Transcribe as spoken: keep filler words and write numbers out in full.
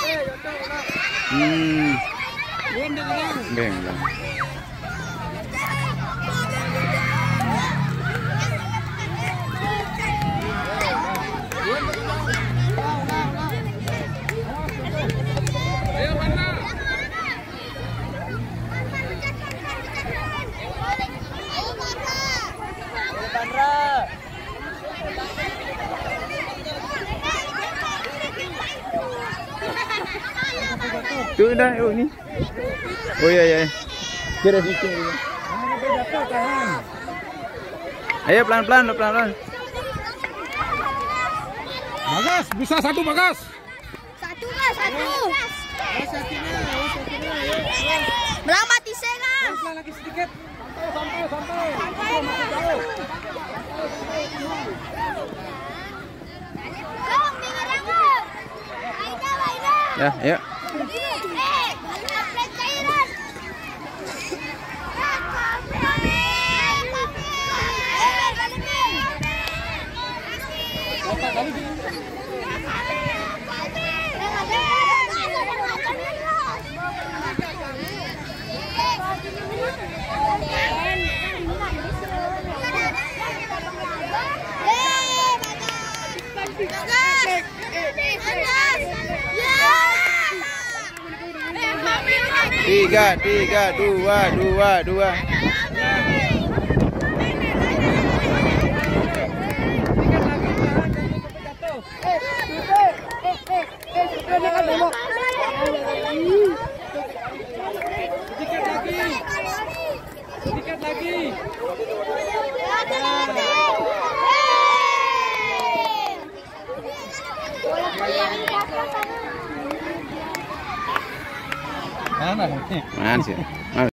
Hmm. Beng lang. Tuh dah, oh ni. Oh ya ya. Kira sikit. Ayo pelan-pelan, pelan-pelan. Bagas, bisa satu Bagas. Satu Kak, satu. Melambat di sana. Lagi sedikit. Sampai, sampai, sampai. Masih jauh. Ya, ayo. Tiga, tiga, dua, dua, dua. Sedikit lagi. Sedikit lagi. Mana? Mana sih?